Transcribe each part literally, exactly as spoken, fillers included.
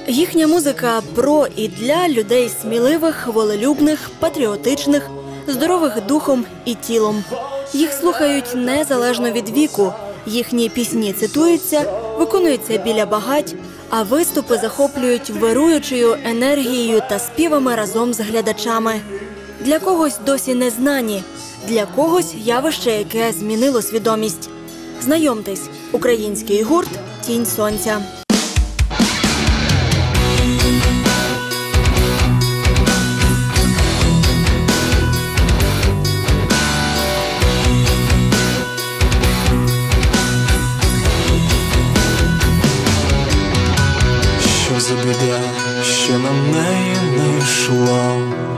Їхня музика про і для людей сміливих, волелюбних, патріотичних, здорових духом і тілом. Їх слухають незалежно від віку, їхні пісні цитуються, виконуються біля багать, а виступи захоплюють вируючою енергією та співами разом з глядачами. Для когось досі незнані, для когось явище, яке змінило свідомість. Знайомтесь, український гурт «Тінь сонця». Що за біда, що на неї не йшло?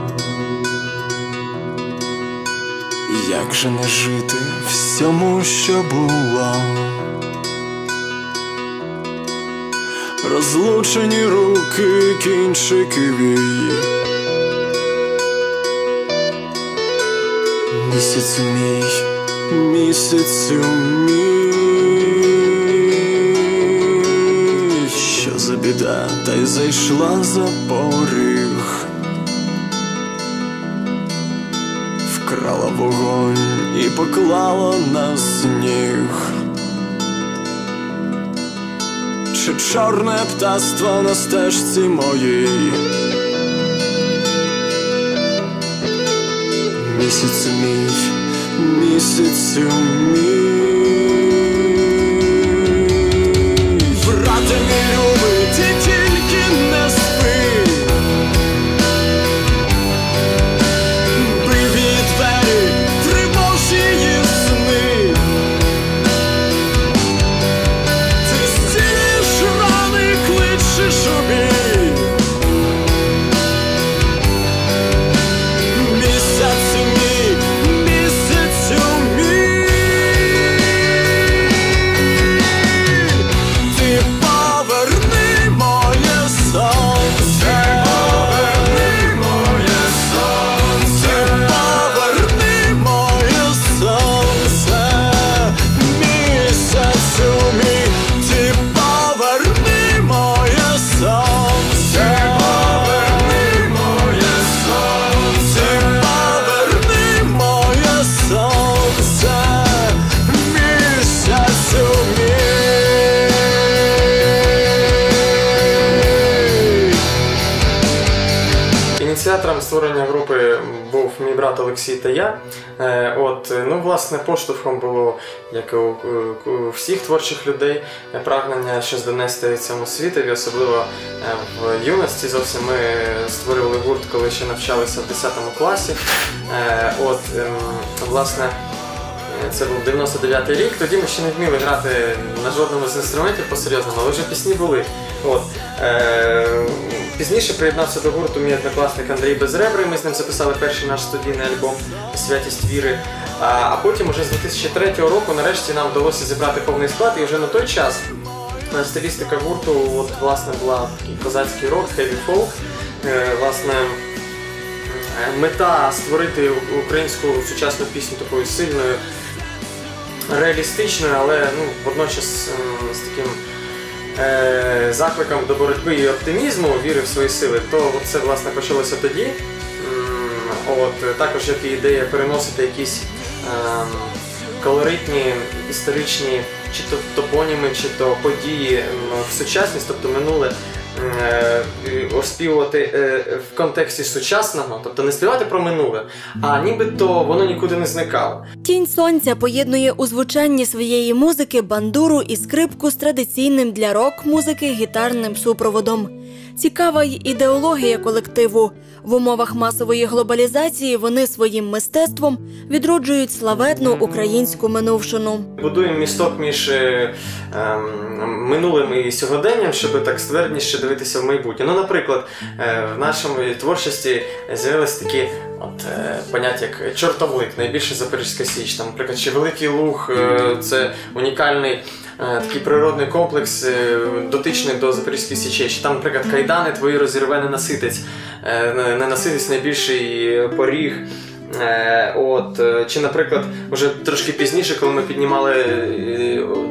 Як же не жити всьому, що було? Розлучені руки, кінчики вії. Місяцю мій, місяцю мій. Що за біда, та й зайшла за поріг. Вкрала вогонь і поклала на сніг. Чи чорне птаство на стежці моїй? Місяцю мій, місяцю мій. Брате мій любий, ти тільки не спи. Биві двері, тривож її сни. Ти зцілиш рани, кличеш у бій. Місяцю мій, місяцю мій. Ти поверни моє сонце. Поверни моє сонце. Поверни моє сонце. Місяцю мій. Ти поверни моє сонце. Поверни моє сонце. Поверни моє сонце. Місяцю мій. Ініціатором створення групи був мій брат Олексій та я. Е, От, ну, власне, поштовхом було, як і у, у всіх творчих людей, прагнення щось донести цьому світові, особливо е, в юності. Зовсім ми створили гурт, коли ще навчалися в десятому класі. Е, От, е, власне, це був дев'яносто дев'ятий рік, тоді ми ще не вміли грати на жодному з інструментів по-серйозному, але вже пісні були. От. Е, Пізніше приєднався до гурту мій однокласник Андрій Безребрий, ми з ним записали перший наш студійний альбом «Святість віри». А, а потім уже з дві тисячі третього року нарешті нам вдалося зібрати повний склад, і вже на той час стилістика гурту от, власне, була такий козацький рок, heavy folk. Е, власне, мета створити українську сучасну пісню такою сильною, реалістичною, але ну, водночас з таким е, закликом до боротьби і оптимізму, віри в свої сили, то це власне почалося тоді. От, також як і ідея переносити якісь е, колоритні історичні чи то топоніми, чи то події в сучасність, тобто минуле, оспівувати в контексті сучасного, тобто не співати про минуле, а нібито воно нікуди не зникало. «Тінь сонця» поєднує у звучанні своєї музики бандуру і скрипку з традиційним для рок-музики гітарним супроводом. Цікава й ідеологія колективу. В умовах масової глобалізації вони своїм мистецтвом відроджують славетну українську минувшину. Будуємо місток між е, е, минулим і сьогоденням, щоб так ствердніше дивитися в майбутнє. Ну, наприклад, е, в нашому творчості з'явилися такі от, е, поняття, як чортовлик, найбільша Запорізька Січ. Там, наприклад, чи Великий Луг е, – це унікальний такий природний комплекс, дотичний до Запорізької Січі. Чи там, наприклад, кайдани твої розірве ненаситець, ненаситець найбільший поріг. От, чи, наприклад, вже трошки пізніше, коли ми піднімали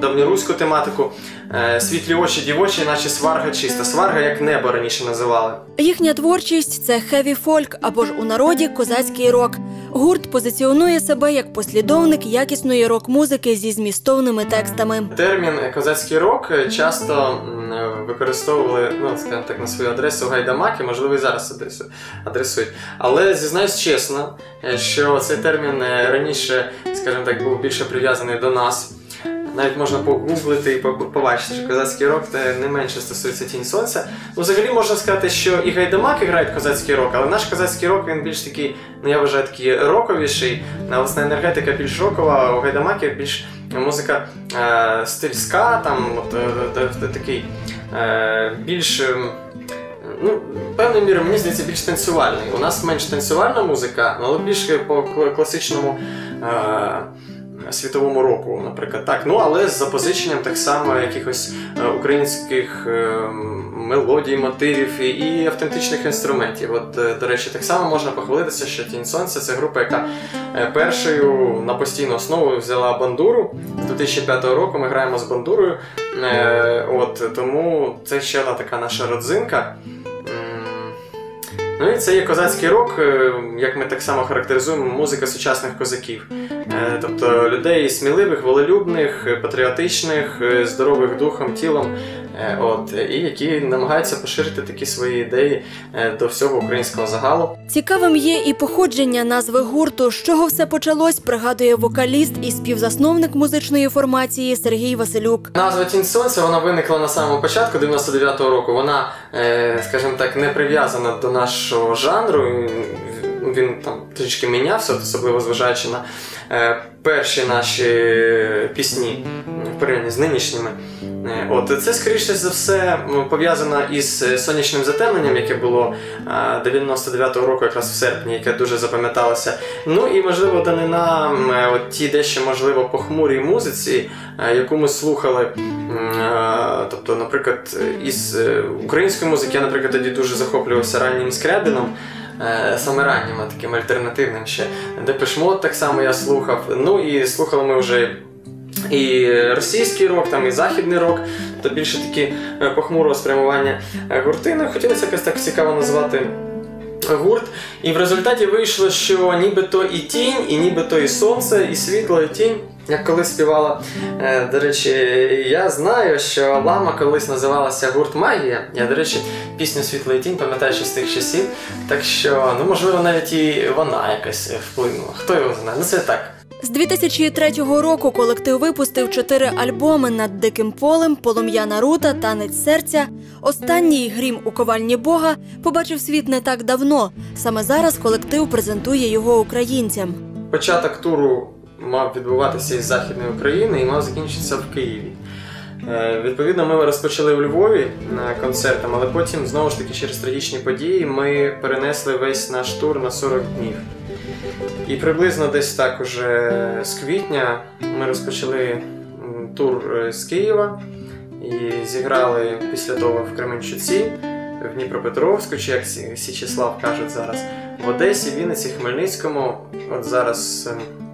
давньоруську тематику. Світлі очі дівочі, наче сварга чиста. Сварга як небо раніше називали. Їхня творчість – це хеві-фольк або ж у народі козацький рок. Гурт позиціонує себе як послідовник якісної рок-музики зі змістовними текстами. Термін «козацький рок» часто використовували, ну, скажімо так, на свою адресу гайдамаки, можливо, і зараз адресують. Але зізнаюсь чесно, що цей термін раніше, скажімо так, був більше прив'язаний до нас. Навіть можна погуглити і побачити, що козацький рок не менше стосується «Тінь сонця». Ну, взагалі можна сказати, що і гайдамаки грають козацький рок, але наш козацький рок, він більш такий, ну я вважаю, такий роковіший. Власне, енергетика більш рокова, а у гайдамаків більш музика е, стиль ска, там, от, е, такий е, більш, е, ну, певною мірою, мені здається, більш танцювальний. У нас менш танцювальна музика, але більш по класичному е, світовому року, наприклад, так. Ну, але з запозиченням так само якихось е, українських е, мелодій, мотивів і, і автентичних інструментів. От, е, до речі, так само можна похвалитися, що «Тінь сонця» – це група, яка е, першою на постійну основу взяла бандуру. З дві тисячі п'ятого року ми граємо з бандурою, е, от, тому це ще одна така наша родзинка. Ну і це є козацький рок, як ми так само характеризуємо, музика сучасних козаків. Тобто людей сміливих, волелюбних, патріотичних, здорових духом, тілом, от, і які намагаються поширити такі свої ідеї до всього українського загалу. Цікавим є і походження назви гурту. З чого все почалось, пригадує вокаліст і співзасновник музичної формації Сергій Василюк. Назва «Тінь сонця» вона виникла на самому початку дев'яносто дев'ятого року. Вона, скажімо так, не прив'язана до нашого жанру. Він там трішки мінявся, особливо зважаючи на е, перші наші пісні в порівнянні з нинішніми. Е, от, це, скоріше за все, пов'язано із сонячним затемненням, яке було е, дев'яносто дев'ятого року, якраз в серпні, яке дуже запам'яталося. Ну і, можливо, данина е, от ті дещо, можливо, похмурій музиці, е, яку ми слухали. Е, тобто, наприклад, із е, української музики я, наприклад, тоді дуже захоплювався раннім Скрябіном. Саме раннім, таким альтернативним ще. Депеш Мод так само я слухав. Ну і слухали ми вже і російський рок, там, і західний рок, то більше такі похмурого спрямування гурти. Ну, хотілося якось так цікаво назвати гурт. І в результаті вийшло, що нібито і тінь, і нібито і сонце, і світло, і тінь. Як колись співала, до речі, я знаю, що Лама колись називалася гурт «Магія». Я, до речі, пісню «Світло і тінь» пам'ятаю ще з тих часів. Так що, ну, можливо, навіть і вона якось вплинула. Хто його знає? Ну, це так. З дві тисячі третього року колектив випустив чотири альбоми «Над диким полем», «Полум'яна рута», «Танець серця». Останній «Грім у ковальні Бога» побачив світ не так давно. Саме зараз колектив презентує його українцям. Початок туру мав відбуватися із Західної України і мав закінчитися в Києві. Е, відповідно, ми розпочали в Львові концертом, але потім, знову ж таки, через трагічні події ми перенесли весь наш тур на сорок днів. І приблизно десь так уже з квітня ми розпочали тур з Києва і зіграли після того в Кременчуці, в Дніпропетровську, чи як Січеслав кажуть зараз, в Одесі, Вінниці, Хмельницькому. От зараз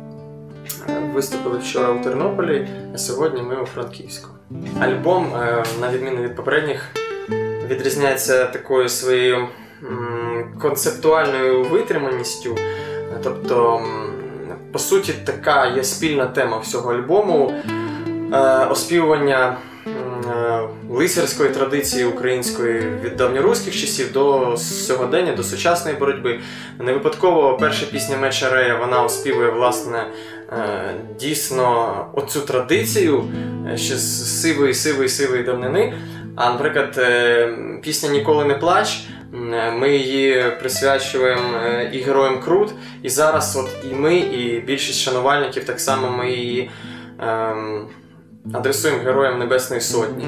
виступили вчора у Тернополі, а сьогодні ми у Франківську. Альбом, на відміну від попередніх, відрізняється такою своєю концептуальною витриманістю. Тобто, по суті, така є спільна тема всього альбому – оспівування лицарської традиції української від давньоруських часів до сьогодення, до сучасної боротьби. Не випадково перша пісня «Меч Арея», вона оспівує, власне, дійсно оцю традицію ще з сивої, сивої, сивої давнини. А, наприклад, пісня «Ніколи не плач», ми її присвячуємо і героям Крут, і зараз от і ми, і більшість шанувальників так само ми її ем, адресуємо героям Небесної Сотні.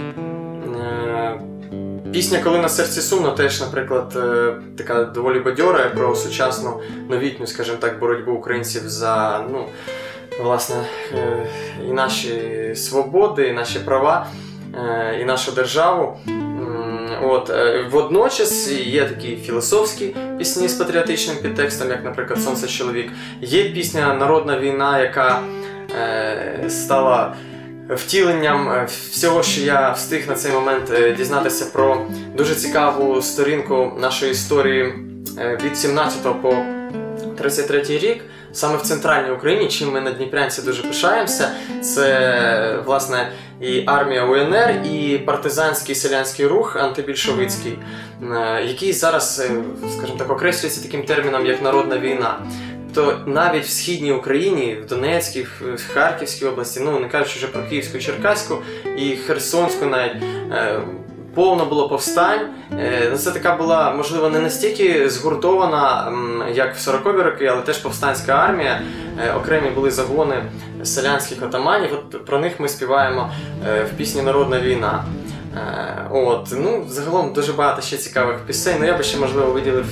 Е, пісня «Коли на серці сумно» теж, наприклад, е, така доволі бадьора про сучасну, новітню, скажімо так, боротьбу українців за, ну, власне, е, і наші свободи, і наші права, е, і нашу державу. От, водночас є такі філософські пісні з патріотичним підтекстом, як, наприклад, «Сонце чоловік». Є пісня «Народна війна», яка е, стала втіленням всього, що я встиг на цей момент дізнатися про дуже цікаву сторінку нашої історії від сімнадцятого по тридцять третій рік, саме в центральній Україні, чим ми на Дніпрянці дуже пишаємося. Це, власне, і армія УНР, і партизанський селянський рух антибільшовицький, який зараз, скажімо так, окреслюється таким терміном, як народна війна. То навіть в Східній Україні, в Донецькій, в Харківській області, ну не кажучи вже про Київську, Черкаську і Херсонську навіть, повно було повстань. Це така була, можливо, не настільки згуртована, як в сорокові роки, але теж повстанська армія. Окремі були загони селянських отаманів. От про них ми співаємо в пісні «Народна війна». От, ну, загалом дуже багато ще цікавих пісень. Ну, я би ще, можливо, виділив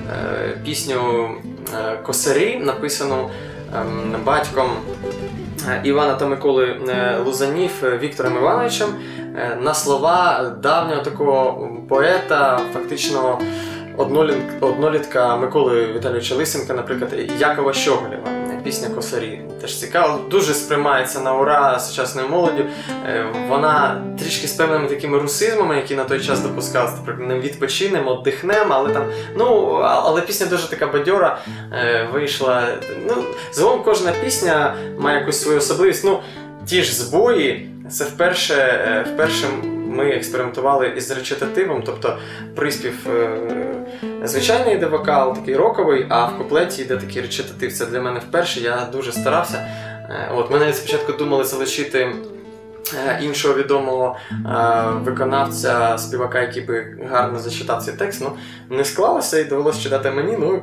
пісню «Косарі», написану батьком Івана та Миколи Лузанів Віктором Івановичем на слова давнього такого поета, фактично однолітка Миколи Віталійовича Лисенка, наприклад, Якова Щоголєва. Пісня «Косарі» теж цікава, дуже сприймається на ура сучасною молоддю. Вона трішки з певними такими русизмами, які на той час допускалися, наприклад, не відпочинемо, віддихнемо, але там, ну, але пісня дуже така бадьора вийшла. Ну, загалом кожна пісня має якусь свою особливість. Ну, ті ж збої, це вперше, вперше ми експериментували із речитативом, тобто приспів звичайний йде вокал, такий роковий, а в куплеті йде такий речитатив. Це для мене вперше, я дуже старався. От, ми навіть спочатку думали залишити іншого відомого виконавця, співака, який би гарно зачитав цей текст, ну не склалося і довелося читати мені. Ну,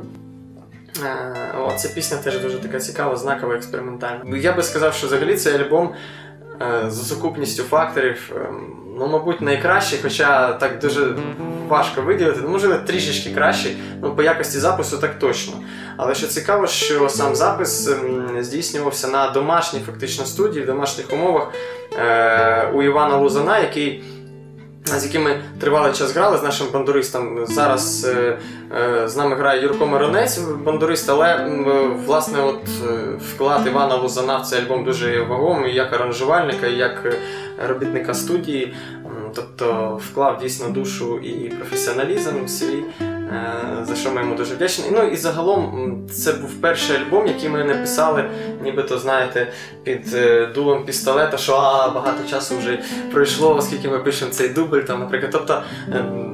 о, ця пісня теж дуже така цікава, знакова, експериментальна. Я би сказав, що взагалі цей альбом за сукупністю факторів, ну, мабуть, найкращий, хоча так дуже важко виділити, можливо, трішечки кращий, ну, по якості запису так точно. Але що цікаво, що сам запис здійснювався на домашній, фактично, студії, в домашніх умовах у Івана Лузана, який, з яким ми тривалий час грали, з нашим бандуристом. Зараз е, е, з нами грає Юрко Миронець, бандурист, але е, власне от, е, вклад Івана Лузана в цей альбом дуже вагомий, як аранжувальника, як робітника студії. Тобто вклав дійсно душу і професіоналізм свій, е, за що ми йому дуже вдячні. Ну і загалом це був перший альбом, який ми написали, нібито, знаєте, під е, дулом пістолета, що а, багато часу вже пройшло, оскільки ми пишемо цей дубль, там, наприклад. Тобто е,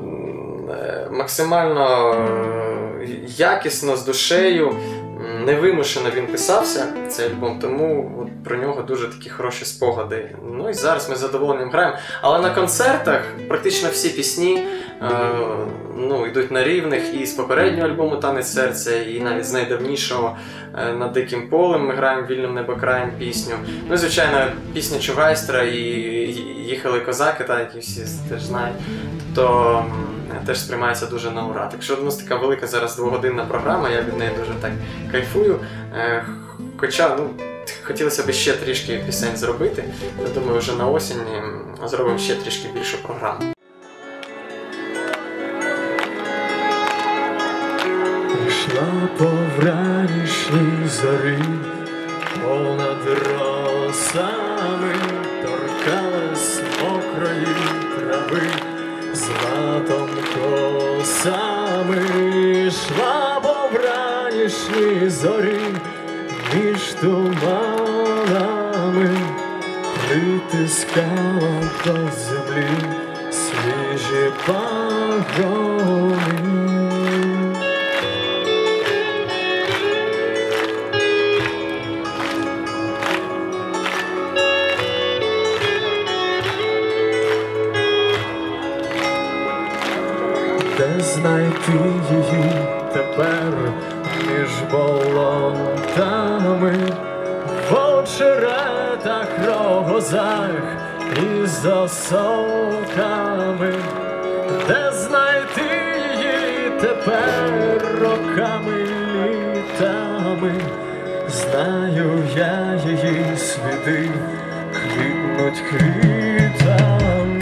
е, максимально е, якісно, з душею, невимушено він писався, цей альбом, тому от про нього дуже такі хороші спогади. Ну і зараз ми з задоволенням граємо. Але на концертах практично всі пісні е, ну, йдуть на рівних, і з попереднього альбому «Танець серця», і навіть з найдавнішого е, «Над диким полем» ми граємо «Вільним небокраєм» пісню. Ну і, звичайно, пісня Чугайстра і «Їхали козаки», та, які всі теж знають. Тобто теж сприймається дуже на ура. Так що у нас така велика зараз двогодинна програма, я від неї дуже так кайфую. Хоча, ну, хотілося б ще трішки пісень зробити. Я думаю, вже на осінь зробимо ще трішки більшу програму. Прийшла по вранішній зорі, понад росами торкалась мокрої трави. Златом косами йшла по вранішній зорі, між туманами притискала до землі свіжі пагони. Де знайти її тепер між болотами, в очеретах, рогозах і з осоками? Де знайти її тепер роками, літами? Знаю я її сліди, квітнуть квітами.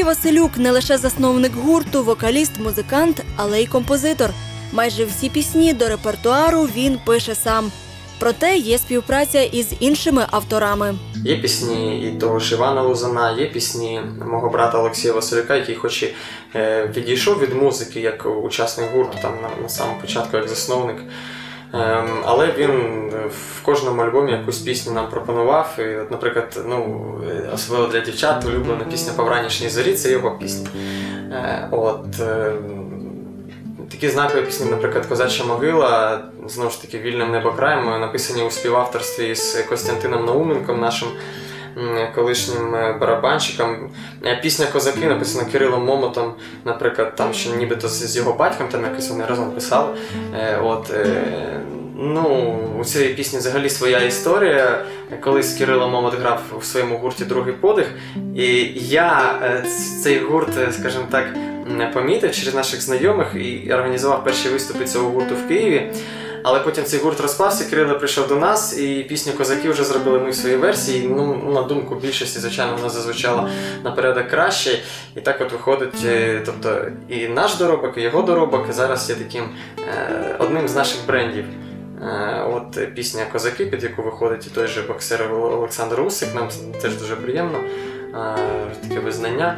Сергій Василюк не лише засновник гурту, вокаліст, музикант, але й композитор. Майже всі пісні до репертуару він пише сам. Проте є співпраця із іншими авторами. Є пісні і того ж Івана Лузана, є пісні мого брата Олексія Василюка, який хоч і е, відійшов від музики як учасник гурту, там на, на самому початку як засновник. Ем, але він в кожному альбомі якусь пісню нам пропонував. І, от, наприклад, ну, особливо для дівчат, улюблена пісня «По вранішній зорі» – це його пісня. Е, от, е, такі знакові пісні, наприклад, «Козача могила», знову ж таки, «Вільним небокраєм», написані у співавторстві з Костянтином Науменком, нашим колишнім барабанщиком. Пісня «Козаки» написана Кирилом Момотом, наприклад, там ще нібито з його батьком, там якось вони разом писали. От, ну, у цієї пісні взагалі своя історія. Колись Кирило Момот грав у своєму гурті «Другий подих», і я цей гурт, скажімо так, помітив через наших знайомих і організував перші виступи цього гурту в Києві. Але потім цей гурт розпався, Кирило прийшов до нас, і пісню «Козаки» вже зробили ми в своїй версії. Ну, на думку більшості, звичайно, вона зазвучала на порядок краще. І так от виходить, тобто і наш доробок, і його доробок зараз є таким е, одним з наших брендів. Е, от пісня «Козаки», під яку виходить і той же боксер Олександр Усик, нам теж дуже приємно, е, таке визнання.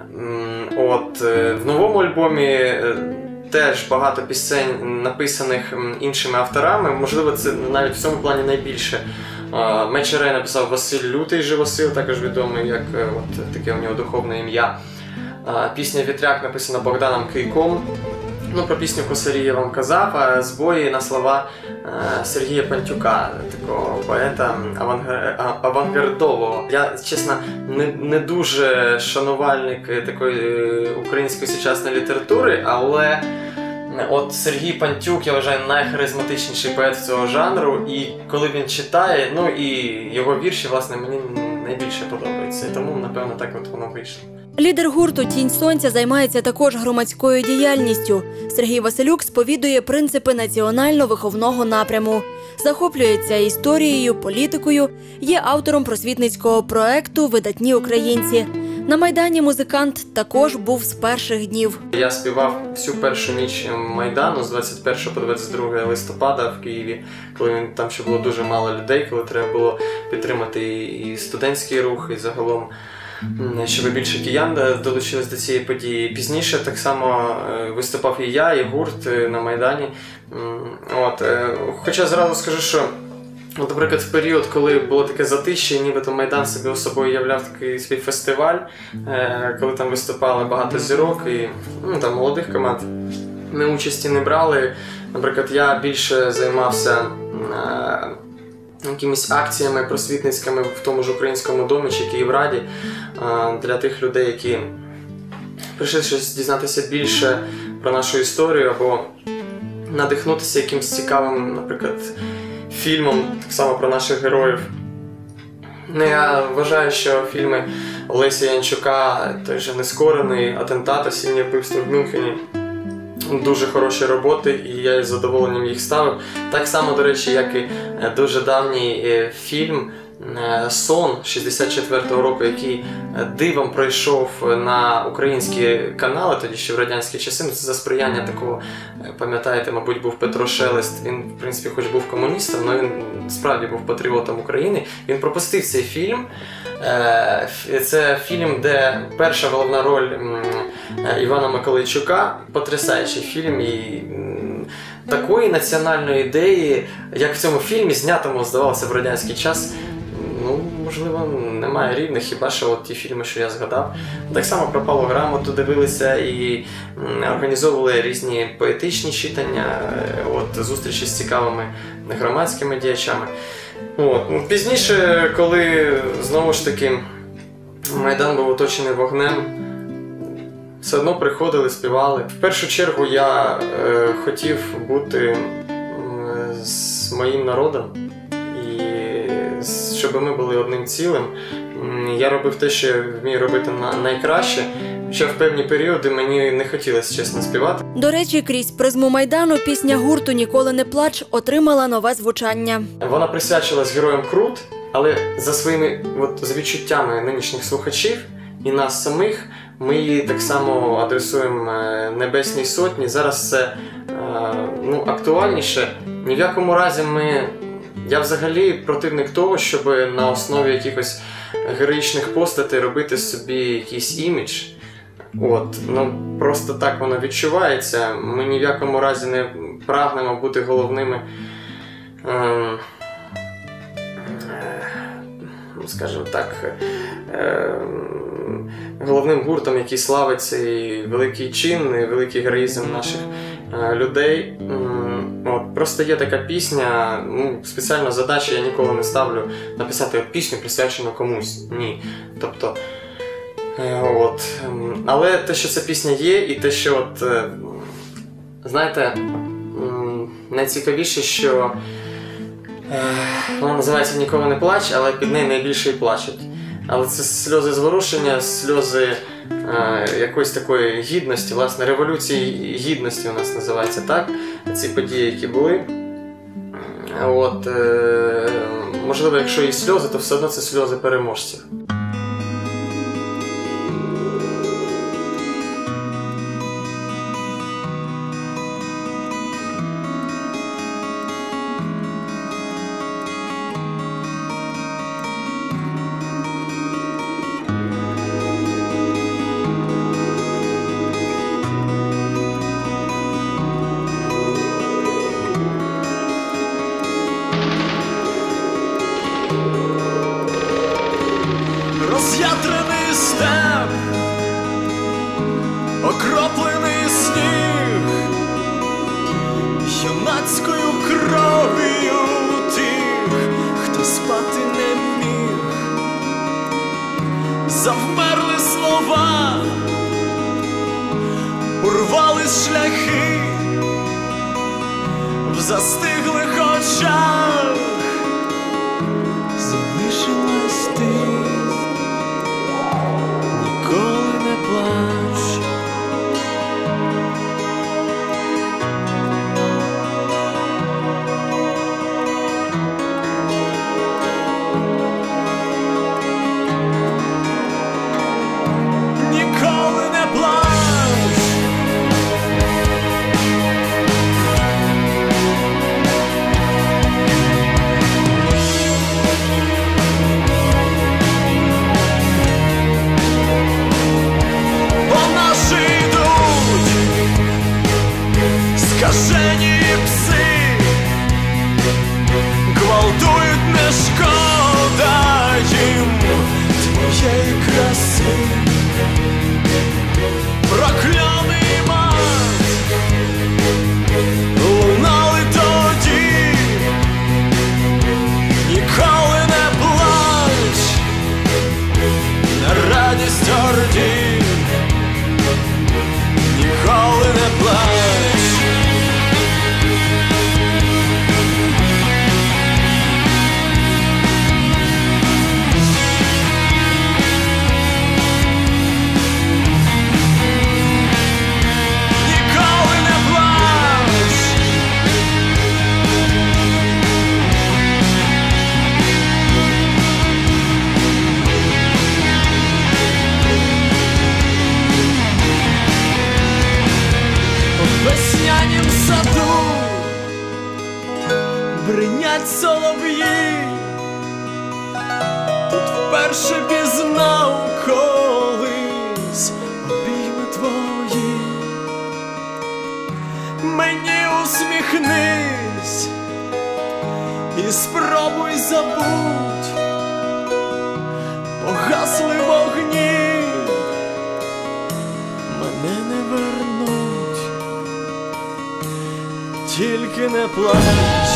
От, е, в новому альбомі е, теж багато пісень, написаних іншими авторами, можливо, це навіть в цьому плані найбільше. Мечерей написав Василь Лютий Живосил, також відомий як от, таке у нього духовне ім'я. Пісня «Вітряк» написана Богданом Кийком. Ну, про пісню «Косарі» я вам казав, а збої на слова Сергія Пантюка, такого поета авангардового. Я, чесно, не, не дуже шанувальник такої української сучасної літератури, але от Сергій Пантюк, я вважаю, найхаризматичніший поет цього жанру, і коли він читає, ну і його вірші, власне, мені найбільше подобаються, і тому, напевно, так от воно вийшло. Лідер гурту «Тінь сонця» займається також громадською діяльністю. Сергій Василюк сповідує принципи національно-виховного напряму. Захоплюється історією, політикою, є автором просвітницького проекту «Видатні українці». На Майдані музикант також був з перших днів. Я співав всю першу ніч Майдану з двадцять першого по двадцять друге листопада в Києві, коли там ще було дуже мало людей, коли треба було підтримати і студентський рух, і загалом, щоб більше киян долучились до цієї події. Пізніше так само виступав і я, і гурт на Майдані. От. Хоча зразу скажу, що, от, наприклад, в період, коли було таке затишчя, нібито Майдан собі собою являв такий свій фестиваль, коли там виступали багато зірок і ну, там, молодих команд, ми участі не брали. Наприклад, я більше займався якимись акціями просвітницькими в тому ж Українському домі чи Київраді для тих людей, які прийшли щось дізнатися більше про нашу історію або надихнутися якимось цікавим, наприклад, фільмом, так само про наших героїв. Ну, я вважаю, що фільми Олеся Янчука, той же «Нескорений», «Атентат», «Осіннє вбивство в Мюнхені» дуже хороші роботи, і я із задоволенням їх ставив. Так само, до речі, як і дуже давній фільм «Сон» шістдесят четвертого року, який дивом пройшов на українські канали, тоді ще в радянські часи, за сприяння такого, пам'ятаєте, мабуть, був Петро Шелест. Він, в принципі, хоч був комуністом, але він справді був патріотом України. Він пропустив цей фільм. Це фільм, де перша головна роль Івана Миколайчука, потрясаючий фільм, і такої національної ідеї, як в цьому фільмі, знятому, здавалося, в радянський час, ну, можливо, немає рівних, хіба що от ті фільми, що я згадав. Так само про Павла Грамоту дивилися і організовували різні поетичні читання, от, зустрічі з цікавими громадськими діячами. От. Пізніше, коли, знову ж таки, Майдан був оточений вогнем, все одно приходили, співали. В першу чергу я е, хотів бути е, з моїм народом, і щоб ми були одним цілим. Я робив те, що я вмію робити на найкраще, хоча в певні періоди мені не хотілося, чесно, співати. До речі, крізь призму Майдану пісня гурту «Ніколи не плач» отримала нове звучання. Вона присвячилась героям Крут, але за своїми от, за відчуттями нинішніх слухачів і нас самих, ми її так само адресуємо Небесній Сотні. Зараз це ну, актуальніше. Ні в якому разі ми... Я взагалі противник того, щоб на основі якихось героїчних постатей робити собі якийсь імідж. От, ну, просто так воно відчувається. Ми ні в якому разі не прагнемо бути головними, е, скажімо так, е, головним гуртом, який славиться і великий чин, і великий героїзм наших е, людей. От, просто є така пісня, ну, спеціально задачі я ніколи не ставлю написати пісню, присвячену комусь. Ні. Тобто, От. Але те, що ця пісня є, і те, що, от, знаєте, найцікавіше, що вона називається «Ніколи не плач», але під нею найбільше і плачуть. Але це сльози зворушення, сльози е, якоїсь такої гідності, власне, революції гідності у нас називається так, ці події, які були. От, е, можливо, якщо і сльози, то все одно це сльози переможців. Роз'ятрений степ, окроплений сніг, юнацькою кров'ю тих, хто спати не міг. Завмерли слова, урвались шляхи, в застиглих очах залишилась ти. Ніколи не плач. Ніколи не плач. Скажені пси гвалтують, не шкода їм твоєї краси. Прокльоний мат лунали тоді. Ніколи не плач, на радість орді. Ніколи не плач. В веснянім саду бринять солов'ї. Тут вперше пізнав колись обійми твої. Мені усміхнись і спробуй забудь. Погасли вогні, мене не вернуть. Тільки не плач.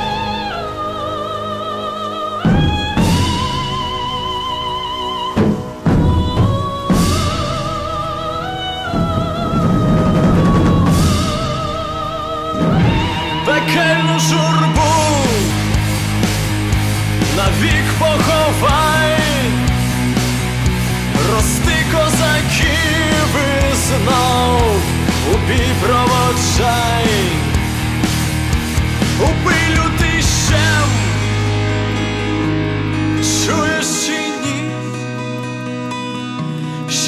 Пекельну журбу навік поховай. Рости козаків і знов у бій проводжай. У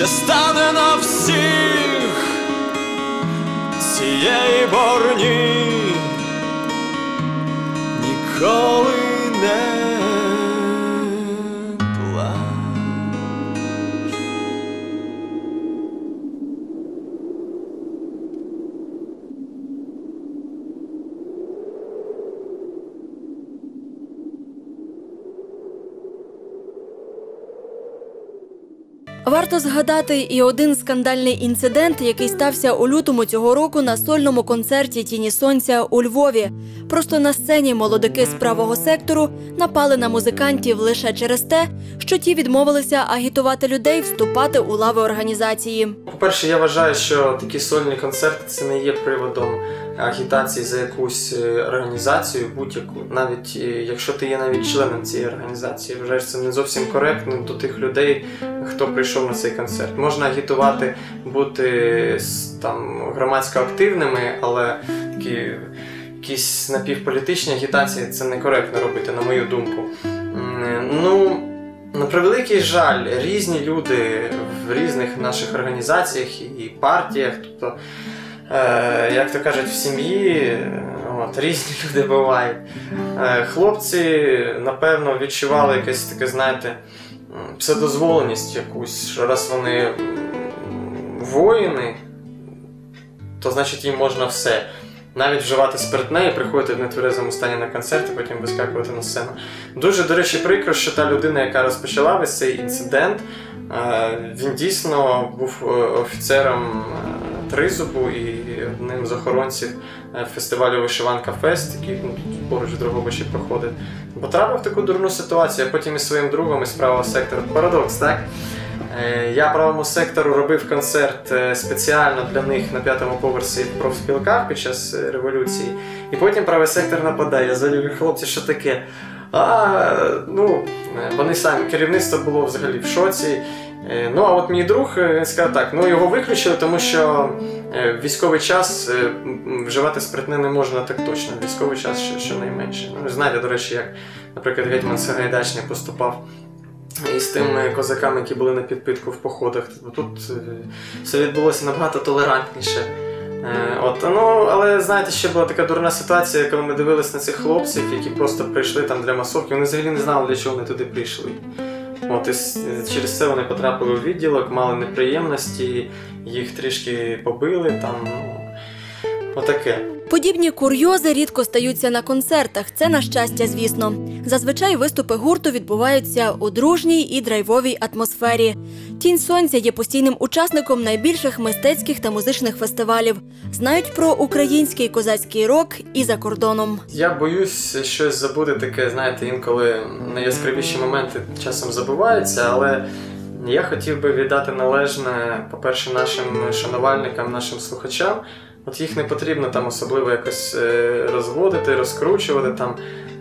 ще стане на всіх цієї борні, ніколи не плач. Варто згадати і один скандальний інцидент, який стався у лютому цього року на сольному концерті «Тіні сонця» у Львові. Просто на сцені молодики з правого сектору напали на музикантів лише через те, що ті відмовилися агітувати людей вступати у лави організації. По-перше, я вважаю, що такі сольні концерти – це не є приводом агітації за якусь організацію, будь-яку. Навіть якщо ти є навіть членом цієї організації, вважаю, що це не зовсім коректно до тих людей, хто прийшов на цей концерт. Можна агітувати, бути там громадсько активними, але такі якісь напівполітичні агітації це некоректно робити, на мою думку. Ну, на превеликий жаль, різні люди в різних наших організаціях і партіях, тобто, е, як то кажуть, в сім'ї, от, різні люди бувають. Е, хлопці, напевно, відчували якесь таке, знаєте, псевдозволеність якусь, що раз вони воїни, то значить їм можна все. Навіть вживати спиртне і приходити в нетверезому стані на концерт і потім вискакувати на сцену. Дуже, до речі, прикро, що та людина, яка розпочала весь цей інцидент, він дійсно був офіцером Тризубу і одним з охоронців фестивалю «Вишиванка Фест», який ну, поруч в Дрогобичі проходить. Потрапив в таку дурну ситуацію, а потім із своїм другом із правого сектору. Парадокс, так? Я правому сектору робив концерт спеціально для них на п'ятому поверсі в профспілках під час революції. І потім правий сектор нападає. Я задаю, хлопці, що таке? А, ну, вони самі, керівництво було взагалі в шоці. Ну, а от мій друг, він сказав так, ну його виключили, тому що в військовий час вживати спиртне не можна так точно, в військовий час щонайменше. Ну, знаєте, до речі, як, наприклад, гетьман Сагайдачний поступав і з тими козаками, які були на підпитку в походах. Тут все відбулося набагато толерантніше. От, ну, але, знаєте, ще була така дурна ситуація, коли ми дивилися на цих хлопців, які просто прийшли там для масовки, вони взагалі не знали, для чого вони туди прийшли. От, і через це вони потрапили у відділок, мали неприємності, їх трішки побили, там, ну, отаке. Подібні курйози рідко стаються на концертах, це на щастя, звісно. Зазвичай виступи гурту відбуваються у дружній і драйвовій атмосфері. «Тінь сонця» є постійним учасником найбільших мистецьких та музичних фестивалів. Знають про український козацький рок і за кордоном. Я боюсь щось забути таке, знаєте, інколи найяскравіші моменти часом забуваються, але я хотів би віддати належне, по-перше, нашим шанувальникам, нашим слухачам. От їх не потрібно там особливо якось е, розводити, розкручувати, там,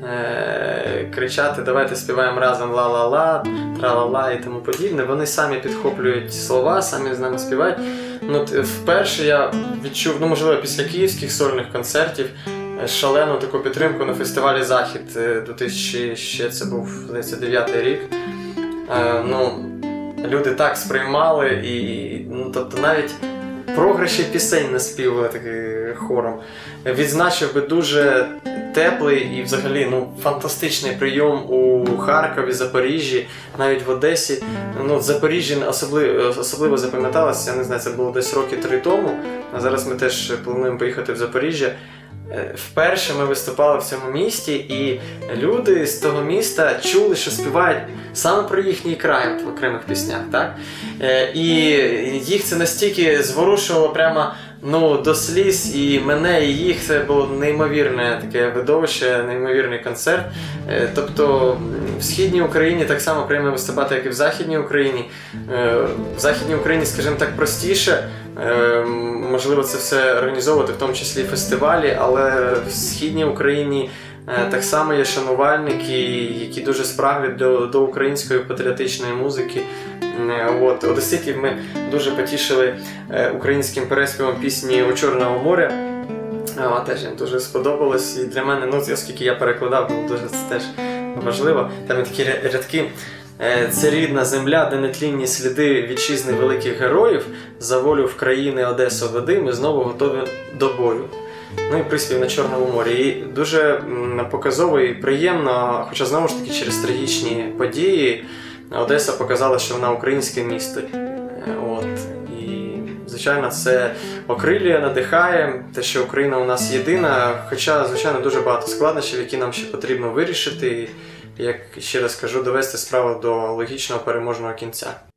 е, кричати «давайте співаємо разом ла-ла-ла», «тра-ла-ла» і тому подібне. Вони самі підхоплюють слова, самі з нами співають. Ну, вперше я відчув, ну можливо, після київських сольних концертів, шалену таку підтримку на фестивалі «Захід» дві тисячі, ще це був, здається, дев'ятий рік. Е, ну, люди так сприймали і, ну, тобто навіть програші пісень наспівали таким хором. Відзначив би дуже теплий і взагалі ну, фантастичний прийом у Харкові, Запоріжжі, навіть в Одесі. Ну, в Запоріжжі особливо, особливо запам'яталося, я не знаю, це було десь роки три тому, а зараз ми теж плануємо поїхати в Запоріжжя. Вперше ми виступали в цьому місті, і люди з того міста чули, що співають саме про їхній край в окремих піснях, так? І їх це настільки зворушувало прямо ну, до сліз, і мене, і їх. Це було неймовірне таке видовище, неймовірний концерт. Тобто в Східній Україні так само прямо виступати, як і в Західній Україні. В Західній Україні, скажімо так, простіше. Можливо, це все організовувати, в тому числі фестивалі, але в Східній Україні так само є шанувальники, які дуже спраглі до, до української патріотичної музики. От, одеситів ми дуже потішили українським переспівом пісні «У Чорного моря». О, теж їм дуже сподобалось. І для мене, ну, оскільки я перекладав, було дуже це теж важливо. Там є такі рядки. Е, Це рідна земля, де нетлінні сліди вітчизни великих героїв. За волю в країни Одесу веди, ми знову готові до бою. Ну і приспів на Чорному морі. І дуже м, показово і приємно, хоча знову ж таки через трагічні події Одеса показала, що вона українське місто. Е, От. І, звичайно, це окрилює, надихає, те, що Україна у нас єдина, хоча, звичайно, дуже багато складнощів, які нам ще потрібно вирішити, і, як ще раз кажу, довести справу до логічного переможного кінця.